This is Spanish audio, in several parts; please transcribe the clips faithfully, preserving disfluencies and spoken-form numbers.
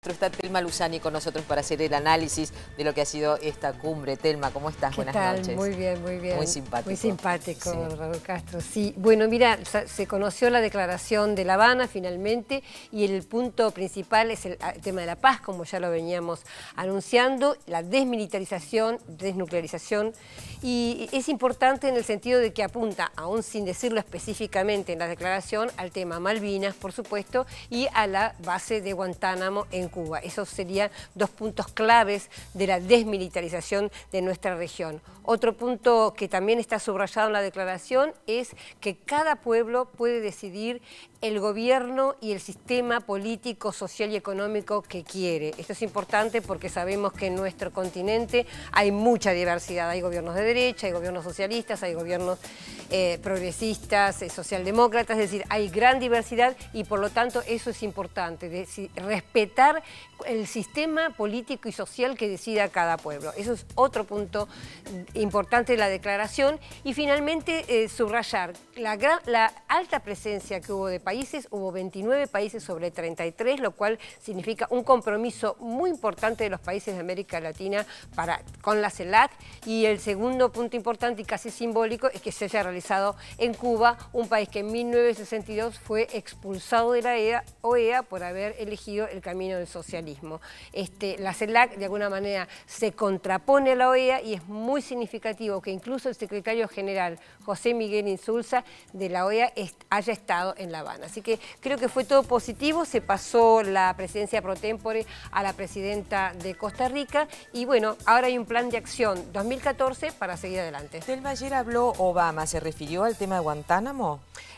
Está Telma Luzani con nosotros para hacer el análisis de lo que ha sido esta cumbre. Telma, ¿cómo estás? ¿Qué Buenas tal? noches. Muy bien, muy bien. Muy simpático. Muy simpático, Sí. Raúl Castro. Sí, bueno, mira, se conoció la declaración de La Habana finalmente y el punto principal es el, el tema de la paz, como ya lo veníamos anunciando, la desmilitarización, desnuclearización, y es importante en el sentido de que apunta, aún sin decirlo específicamente en la declaración, al tema Malvinas, por supuesto, y a la base de Guantánamo en Cuba. Esos serían dos puntos claves de la desmilitarización de nuestra región. Otro punto que también está subrayado en la declaración es que cada pueblo puede decidir el gobierno y el sistema político, social y económico que quiere. Esto es importante porque sabemos que en nuestro continente hay mucha diversidad. Hay gobiernos de derecha, hay gobiernos socialistas, hay gobiernos eh, progresistas, eh, socialdemócratas, es decir, hay gran diversidad y por lo tanto eso es importante, decir, respetar el sistema político y social que decida cada pueblo. Eso es otro punto importante de la declaración. Y finalmente eh, subrayar la, gran, la alta presencia que hubo de países, hubo veintinueve países sobre treinta y tres, lo cual significa un compromiso muy importante de los países de América Latina para, con la CELAC. Y el segundo punto importante y casi simbólico es que se haya realizado en Cuba, un país que en mil novecientos sesenta y dos fue expulsado de la O E A por haber elegido el camino del socialismo. Este, la CELAC de alguna manera se contrapone a la O E A y es muy significativo que incluso el secretario general José Miguel Insulza de la O E A est haya estado en La Habana. Así que creo que fue todo positivo, se pasó la presidencia pro tempore a la presidenta de Costa Rica y bueno, ahora hay un plan de acción dos mil catorce para seguir adelante. Telma, ayer habló Obama, ¿se refirió al tema de Guantánamo?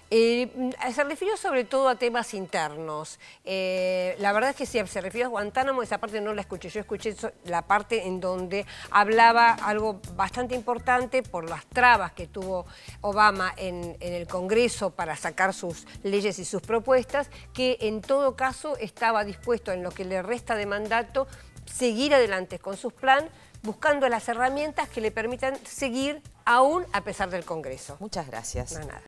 Eh, se refirió sobre todo a temas internos. Eh, la verdad es que si se refirió a Guantánamo, esa parte no la escuché. Yo escuché la parte en donde hablaba algo bastante importante por las trabas que tuvo Obama en, en el Congreso para sacar sus leyes y sus propuestas, que en todo caso estaba dispuesto en lo que le resta de mandato seguir adelante con sus planes, buscando las herramientas que le permitan seguir aún a pesar del Congreso. Muchas gracias. No, nada.